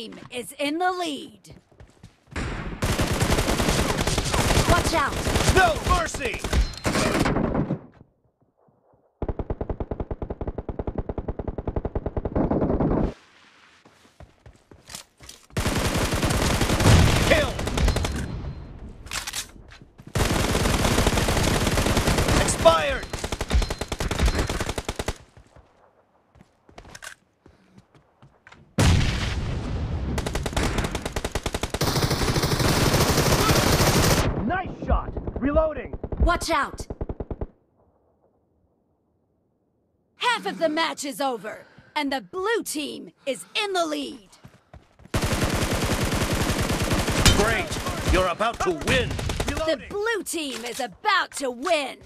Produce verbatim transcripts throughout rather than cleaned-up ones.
team is in the lead. Watch out! No mercy! Kill! Expired! Nice shot! Reloading! Watch out! Half of the match is over, and the blue team is in the lead. Great! You're about to win! The blue team is about to win.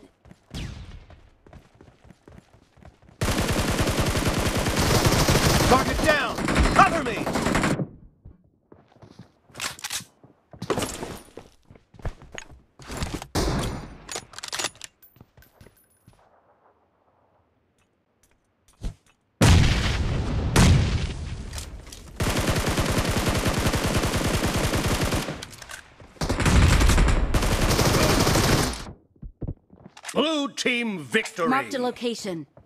Target down! Cover me! Blue team victory! Marked a location.